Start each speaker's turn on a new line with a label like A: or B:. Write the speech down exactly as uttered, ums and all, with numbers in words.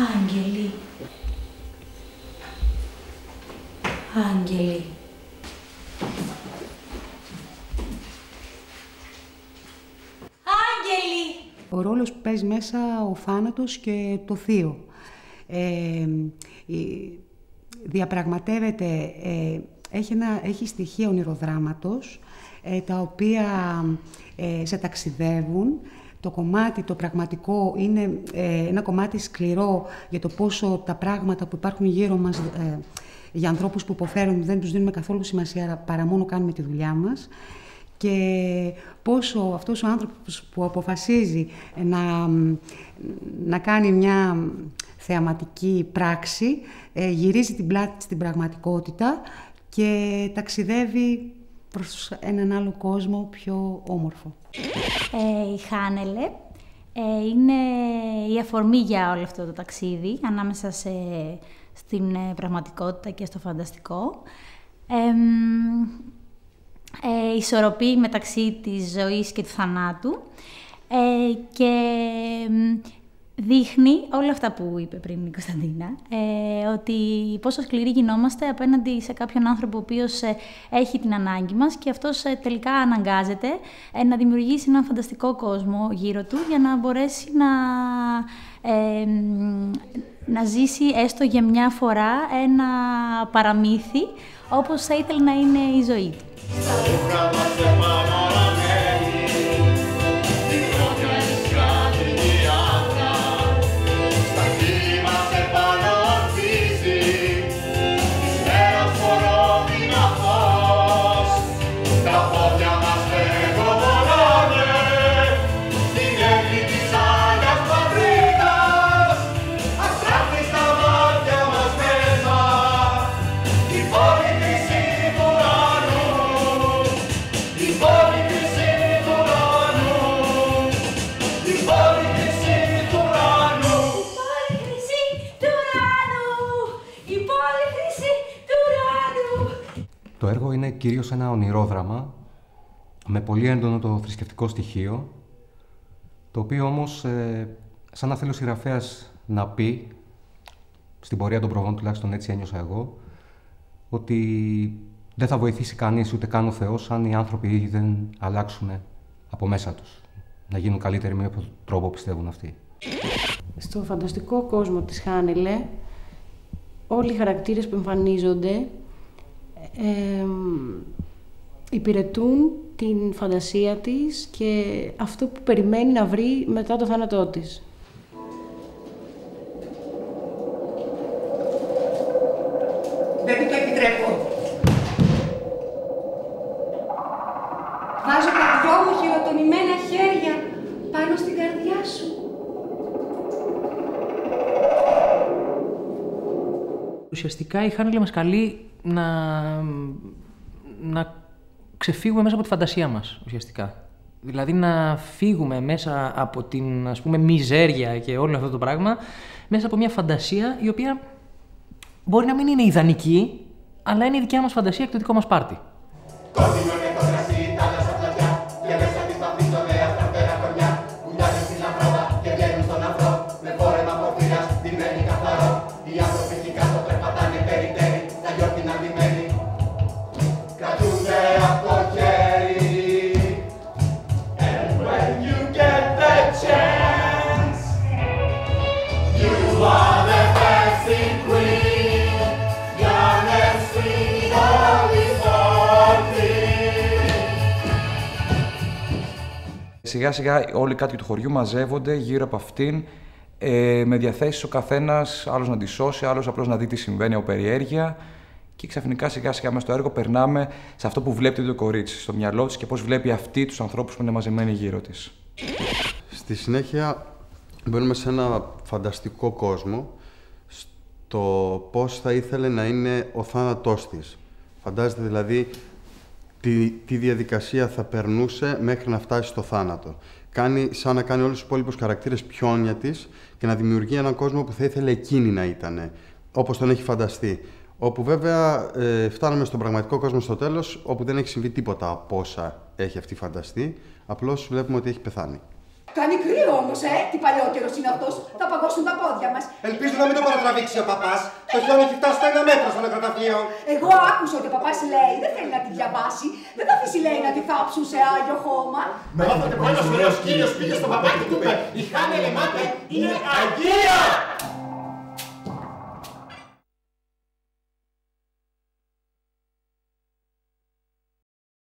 A: Άγγελοι. Άγγελοι. Άγγελοι.
B: Ο ρόλος που παίζει μέσα ο θάνατος και το θείο. Ε, διαπραγματεύεται, ε, έχει, ένα, έχει στοιχεία ονειροδράματος, ε, τα οποία ε, σε ταξιδεύουν. Το κομμάτι, το πραγματικό, είναι ε, ένα κομμάτι σκληρό για το πόσο τα πράγματα που υπάρχουν γύρω μας, ε, για ανθρώπους που υποφέρουν, δεν τους δίνουμε καθόλου σημασία, παρά μόνο κάνουμε τη δουλειά μας. Και πόσο αυτός ο άνθρωπος που αποφασίζει να, να κάνει μια θεαματική πράξη, ε, γυρίζει την πλάτη στην πραγματικότητα και ταξιδεύει προς έναν άλλο κόσμο πιο όμορφο.
C: Ε, η Χάνελε ε, είναι η αφορμή για όλο αυτό το ταξίδι, ανάμεσα σε, στην ε, πραγματικότητα και στο φανταστικό. Ε, ε, ισορροπεί μεταξύ της ζωής και του θανάτου ε, και δείχνει όλα αυτά που είπε πριν η Κωνσταντίνα, ε, ότι πόσο σκληροί γινόμαστε απέναντι σε κάποιον άνθρωπο ο οποίος ε, έχει την ανάγκη μας και αυτός ε, τελικά αναγκάζεται ε, να δημιουργήσει έναν φανταστικό κόσμο γύρω του για να μπορέσει να, ε, να ζήσει έστω για μια φορά ένα παραμύθι όπως θα ήθελε να είναι η ζωή του.
D: Το έργο είναι κυρίως ένα ονειρόδραμα με πολύ έντονο το θρησκευτικό στοιχείο, το οποίο όμως, ε, σαν να θέλει ο συγγραφέας να πει, στην πορεία των προβών τουλάχιστον έτσι ένιωσα εγώ, ότι δεν θα βοηθήσει κανείς ούτε καν ο Θεός αν οι άνθρωποι δεν αλλάξουν από μέσα τους, να γίνουν καλύτεροι με όποιο τρόπο πιστεύουν αυτοί.
E: Στο φανταστικό κόσμο της Χάνελε, όλοι οι χαρακτήρες που εμφανίζονται Ε, υπηρετούν την φαντασία της και αυτό που περιμένει να βρει μετά το θάνατό της.
B: Δεν του το επιτρέπω. Βάζω τα δυο μου χειροτονημένα χέρια πάνω στην καρδιά σου.
F: Ουσιαστικά η Χάνελε μας καλεί να, να ξεφύγουμε μέσα από τη φαντασία μας, ουσιαστικά. Δηλαδή να φύγουμε μέσα από την, ας πούμε, μιζέρια και όλο αυτό το πράγμα, μέσα από μια φαντασία η οποία μπορεί να μην είναι ιδανική, αλλά είναι η δικιά μας φαντασία και το δικό μας πάρτι.
G: Σιγά σιγά όλοι οι κάτοικοι του χωριού μαζεύονται γύρω από αυτήν, ε, με διαθέσεις ο καθένας, άλλος να τη σώσει, άλλος απλώς να δει τι συμβαίνει από περιέργεια. Και ξαφνικά σιγά σιγά μέσα στο έργο περνάμε σε αυτό που βλέπει το κορίτσι, στο μυαλό της και πώς βλέπει αυτή τους ανθρώπους που είναι μαζεμένοι γύρω της.
H: Στη συνέχεια μπαίνουμε σε ένα φανταστικό κόσμο, στο πώς θα ήθελε να είναι ο θάνατός της. Φαντάζεται δηλαδή τι, τι διαδικασία θα περνούσε μέχρι να φτάσει στο θάνατο. Κάνει σαν να κάνει όλους τους υπόλοιπους χαρακτήρες πιόνια της και να δημιουργεί έναν κόσμο που θα ήθελε εκείνη να ήταν, όπως τον έχει φανταστεί. Όπου βέβαια ε, φτάνουμε στον πραγματικό κόσμο στο τέλος, όπου δεν έχει συμβεί τίποτα από όσα έχει αυτή φανταστεί, απλώς βλέπουμε ότι έχει πεθάνει.
A: Κάνει κρύο όμως, ε! Τι παλιόκαιρος είναι αυτός. Θα παγώσουν τα πόδια μας.
I: Ελπίζω να μην το παρατραβήξει ο παπάς. Το χιόνι έχει φτάσει στα ένα μέτρα στο νεκροταφείο.
A: Εγώ άκουσα ότι ο παπάς λέει, δεν θέλει να τη διαβάσει. Δεν θα αφήσει, λέει, να τη θάψουν σε άγιο χώμα.
I: Μάθατε που ένας ωραίος κύριος πήγε στον παπά και του είπε: η Χάνα Ελεμάτε είναι αγία!